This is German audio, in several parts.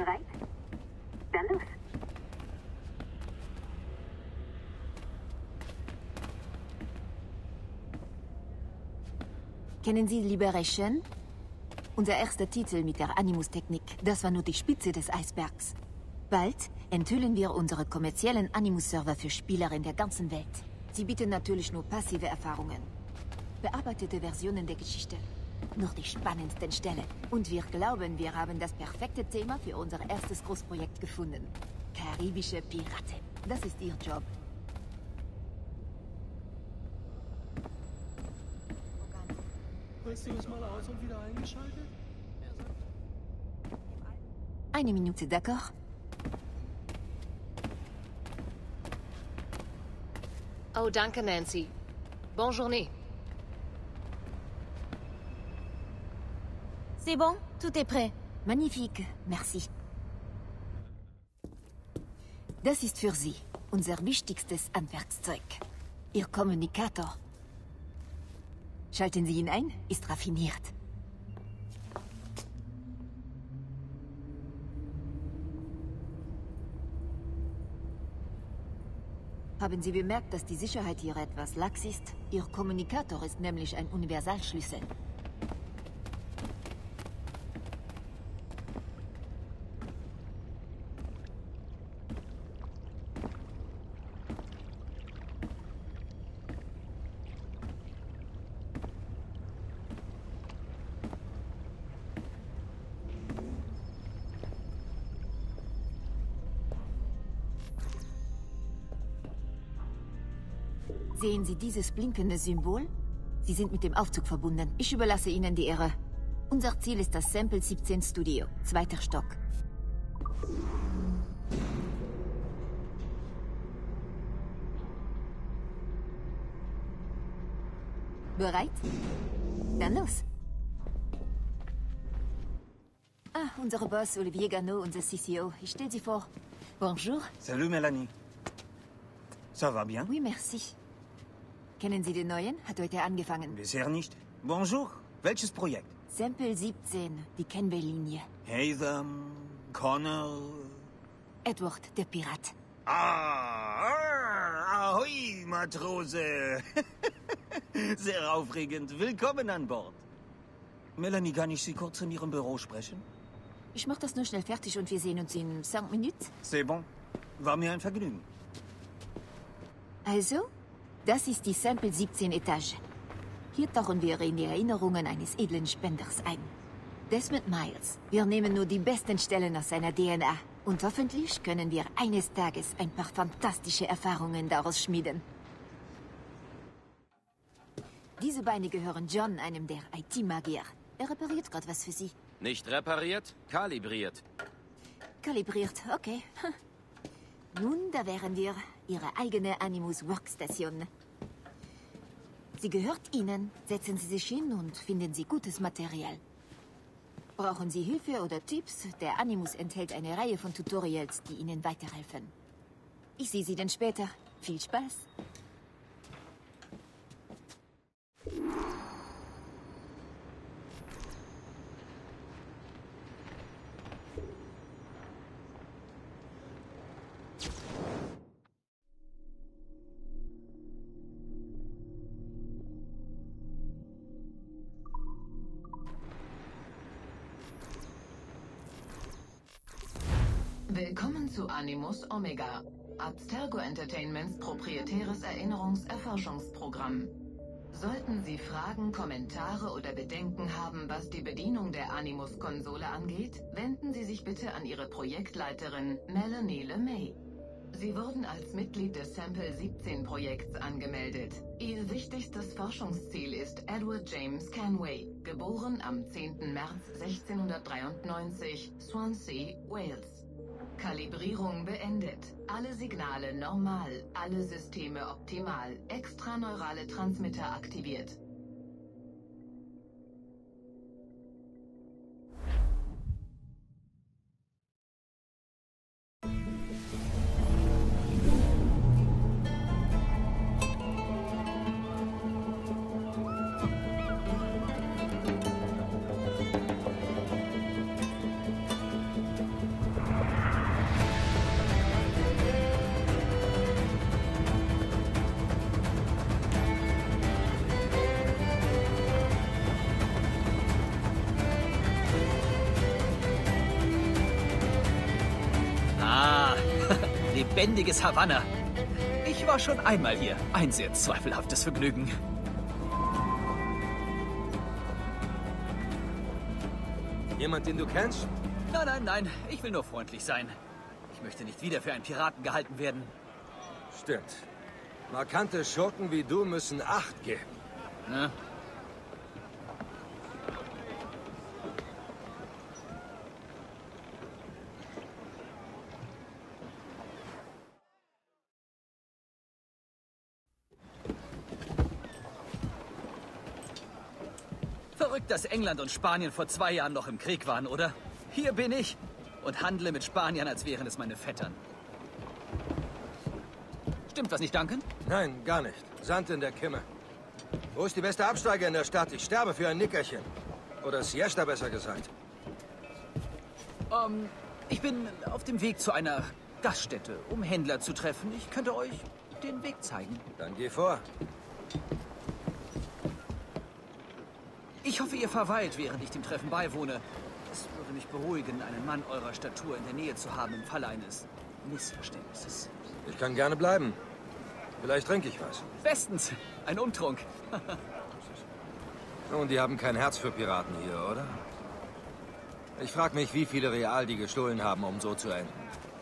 Bereit? Dann los. Kennen Sie Liberation? Unser erster Titel mit der Animus-Technik. Das war nur die Spitze des Eisbergs. Bald enthüllen wir unsere kommerziellen Animus-Server für Spieler in der ganzen Welt. Sie bieten natürlich nur passive Erfahrungen. Bearbeitete Versionen der Geschichte. Nur die spannendsten Stellen. Und wir glauben, wir haben das perfekte Thema für unser erstes Großprojekt gefunden. Karibische Piraten. Das ist Ihr Job. Riss dich mal aus und wieder eingeschaltet? Eine Minute, d'accord? Oh, danke, Nancy. Bonne journée. C'est bon, tout est prêt. Magnifique, merci. Das ist für Sie, unser wichtigstes Handwerkszeug. Ihr Kommunikator. Schalten Sie ihn ein, ist raffiniert. Haben Sie bemerkt, dass die Sicherheit hier etwas lax ist? Ihr Kommunikator ist nämlich ein Universalschlüssel. Sehen Sie dieses blinkende Symbol? Sie sind mit dem Aufzug verbunden. Ich überlasse Ihnen die Ehre. Unser Ziel ist das Sample 17 Studio, 2. Stock. Bereit? Dann los. Ah, unsere Boss Olivier Gannot, unser CCO. Ich stelle Sie vor. Bonjour. Salut, Melanie. Ça va bien? Oui, merci. Kennen Sie den neuen? Hat heute angefangen. Bisher nicht. Bonjour. Welches Projekt? Sample 17, die Kenway-Linie. Hatham, Connor... Edward, der Pirat. Ahoi, Matrose. Sehr aufregend. Willkommen an Bord. Melanie, kann ich Sie kurz in Ihrem Büro sprechen? Ich mach das nur schnell fertig und wir sehen uns in 5 Minuten. C'est bon. War mir ein Vergnügen. Also, das ist die Sample 17 Etage. Hier tauchen wir in die Erinnerungen eines edlen Spenders ein. Desmond Miles. Wir nehmen nur die besten Stellen aus seiner DNA. Und hoffentlich können wir eines Tages ein paar fantastische Erfahrungen daraus schmieden. Diese Beine gehören John, einem der IT-Magier. Er repariert gerade was für Sie. Nicht repariert, kalibriert. Kalibriert, okay. Nun, da wären wir. Ihre eigene Animus Workstation. Sie gehört Ihnen. Setzen Sie sich hin und finden Sie gutes Material. Brauchen Sie Hilfe oder Tipps? Der Animus enthält eine Reihe von Tutorials, die Ihnen weiterhelfen. Ich sehe Sie dann später. Viel Spaß! Willkommen zu Animus Omega, Abstergo Entertainments proprietäres Erinnerungserforschungsprogramm. Sollten Sie Fragen, Kommentare oder Bedenken haben, was die Bedienung der Animus-Konsole angeht, wenden Sie sich bitte an Ihre Projektleiterin Melanie LeMay. Sie wurden als Mitglied des Sample 17 Projekts angemeldet. Ihr wichtigstes Forschungsziel ist Edward James Kenway, geboren am 10. März 1693, Swansea, Wales. Kalibrierung beendet. Alle Signale normal, alle Systeme optimal, extraneurale Transmitter aktiviert. lebendiges Havanna. Ich war schon einmal hier. Ein sehr zweifelhaftes Vergnügen. Jemand, den du kennst? Nein, nein, nein. Ich will nur freundlich sein. Ich möchte nicht wieder für einen Piraten gehalten werden. Stimmt. Markante Schurken wie du müssen Acht geben. Na? Verrückt, dass England und Spanien vor 2 Jahren noch im Krieg waren, oder? Hier bin ich und handle mit Spaniern, als wären es meine Vettern. Stimmt was nicht, Duncan? Nein, gar nicht. Sand in der Kimme. Wo ist die beste Absteige in der Stadt? Ich sterbe für ein Nickerchen. Oder Siesta, besser gesagt. Ich bin auf dem Weg zu einer Gaststätte, um Händler zu treffen. Ich könnte euch den Weg zeigen. Dann geh vor. Ich hoffe, ihr verweilt, während ich dem Treffen beiwohne. Es würde mich beruhigen, einen Mann eurer Statur in der Nähe zu haben im Falle eines Missverständnisses. Ich kann gerne bleiben. Vielleicht trinke ich was. Bestens. Ein Umtrunk. Nun, die haben kein Herz für Piraten hier, oder? Ich frage mich, wie viele Real die gestohlen haben, um so zu enden.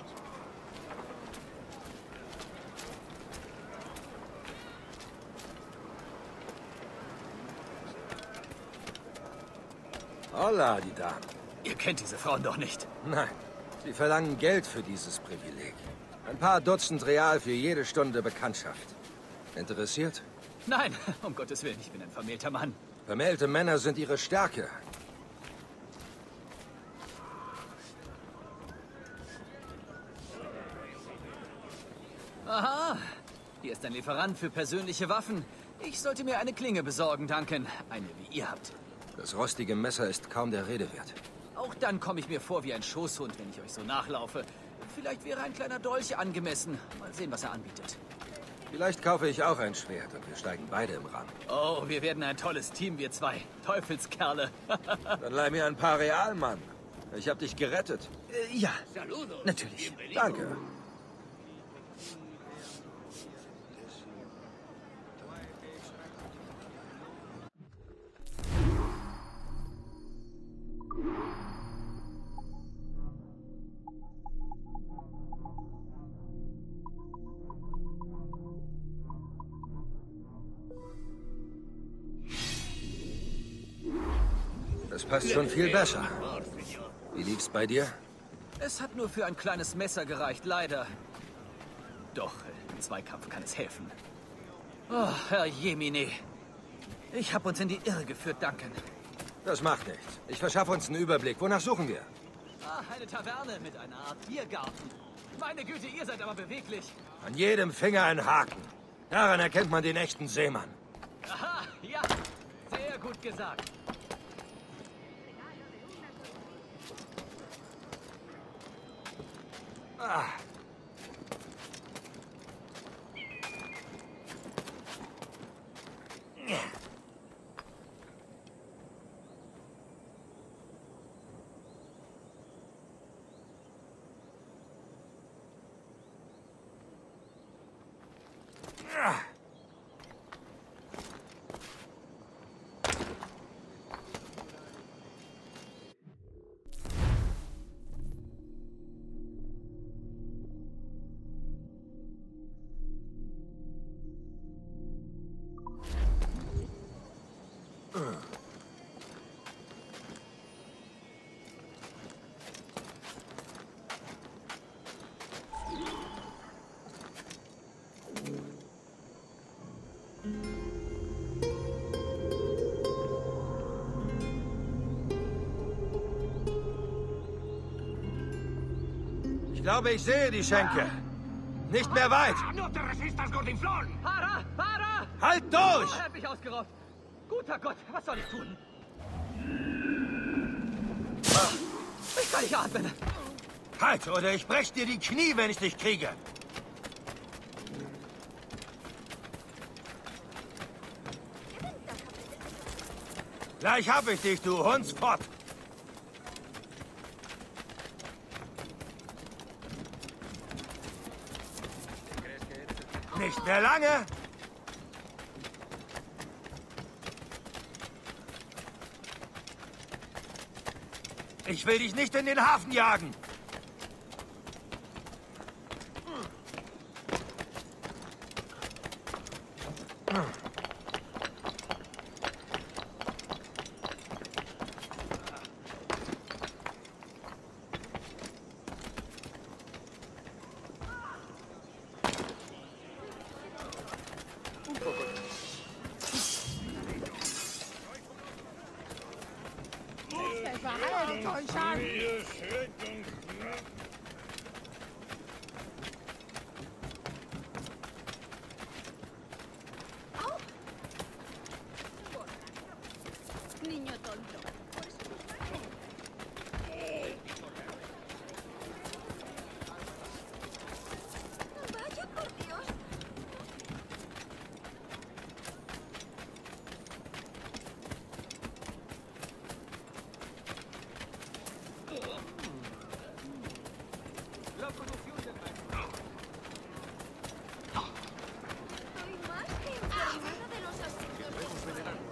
Holla, die Damen. Ihr kennt diese Frauen doch nicht. Nein, sie verlangen Geld für dieses Privileg. Ein paar Dutzend Real für jede Stunde Bekanntschaft. Interessiert? Nein, um Gottes Willen, ich bin ein vermählter Mann. Vermählte Männer sind ihre Stärke. Aha, hier ist ein Lieferant für persönliche Waffen. Ich sollte mir eine Klinge besorgen, Duncan. Eine, wie ihr habt. Das rostige Messer ist kaum der Rede wert. Auch dann komme ich mir vor wie ein Schoßhund, wenn ich euch so nachlaufe. Vielleicht wäre ein kleiner Dolch angemessen. Mal sehen, was er anbietet. Vielleicht kaufe ich auch ein Schwert und wir steigen beide im Rang. Oh, wir werden ein tolles Team, wir zwei. Teufelskerle. Dann leih mir ein paar Real, Mann. Ich hab dich gerettet. Ja, natürlich. Danke. Das passt schon viel besser. Wie lief's bei dir? Es hat nur für ein kleines Messer gereicht, leider. Doch, im Zweikampf kann es helfen. Oh, Herr Jemine. Ich habe uns in die Irre geführt, Duncan. Das macht nichts. Ich verschaffe uns einen Überblick. Wonach suchen wir? Ah, eine Taverne mit einer Art Biergarten. Meine Güte, ihr seid aber beweglich. An jedem Finger ein Haken. Daran erkennt man den echten Seemann. Aha, ja. Sehr gut gesagt. Ah. Ich glaube, ich sehe die Schenke. Nicht mehr weit. Para! Para! Halt durch! Er hat mich ausgeraubt. Guter Gott, was soll ich tun? Ich kann nicht atmen. Halt, oder ich brech dir die Knie, wenn ich dich kriege. Gleich hab ich dich, du Hundsfott. Nicht mehr lange! Ich will dich nicht in den Hafen jagen! Niño tonto. Vaya por Dios. Estoy más que enterada de los asuntos de su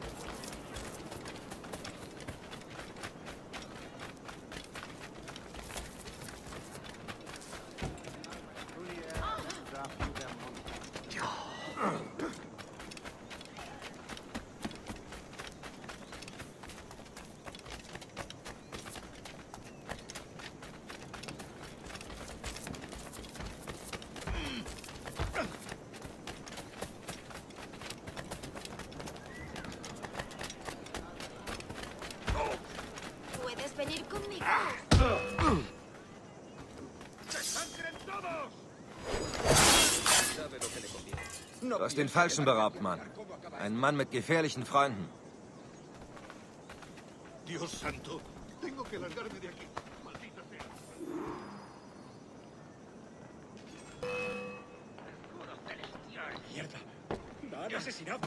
¿Puedes venir conmigo? Du hast den Falschen beraubt, Mann. Ein Mann mit gefährlichen Freunden. Dios santo, tengo que largarme de aquí. Maldita sea. Mierda. ¡La han asesinado!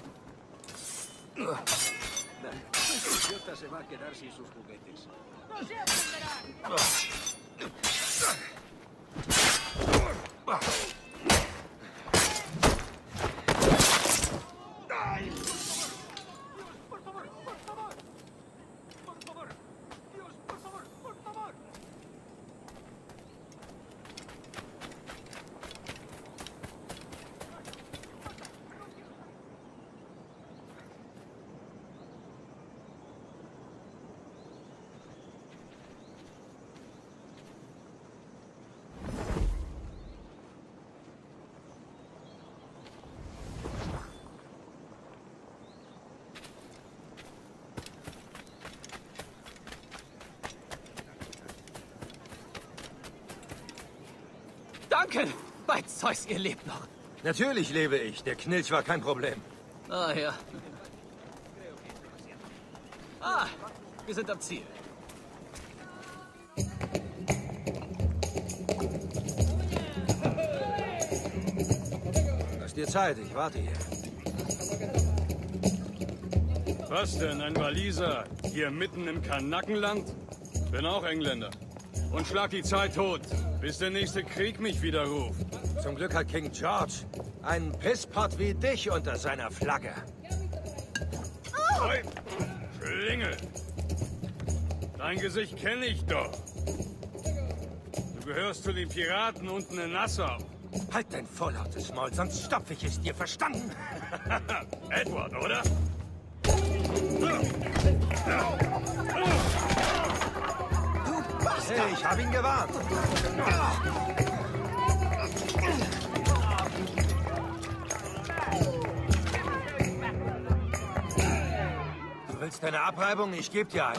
Ese idiota se va a quedar sin sus juguetes. ¡No se aprenderán! Danke! Bei Zeus, ihr lebt noch. Natürlich lebe ich. Der Knilch war kein Problem. Ah, ja. Ah, wir sind am Ziel. Lass dir Zeit, ich warte hier. Was denn, ein Waliser? Hier mitten im Kanakenland? Bin auch Engländer. Und schlag die Zeit tot, bis der nächste Krieg mich wieder ruft. Zum Glück hat King George einen Pisspot wie dich unter seiner Flagge. Hey, Schlingel! Dein Gesicht kenne ich doch. Du gehörst zu den Piraten unten in Nassau. Halt dein vorlautes Maul, sonst stopf ich es dir, verstanden? Edward, oder? Hey, ich habe ihn gewarnt. Du willst eine Abreibung? Ich gebe dir eine.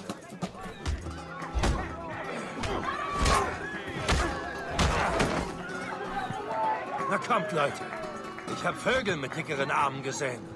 Na kommt, Leute. Ich habe Vögel mit dickeren Armen gesehen.